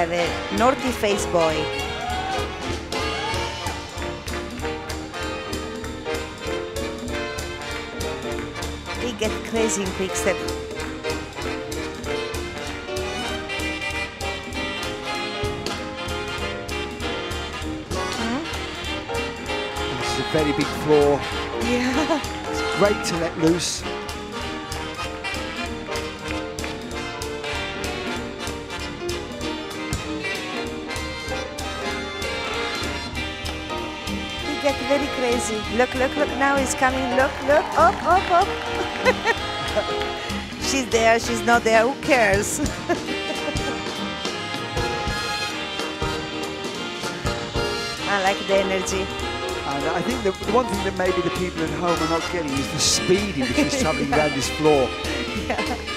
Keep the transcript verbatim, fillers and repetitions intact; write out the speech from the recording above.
yeah, the naughty face boy. He get crazy in Quickstep. Hmm? This is a very big floor. Yeah. It's great to let loose. Get very crazy. Look, look, look, now he's coming. Look, look, up, up, up. She's there, she's not there, who cares? I like the energy. And I think the, the one thing that maybe the people at home are not getting is the speed in which he's travelling around this floor. Yeah.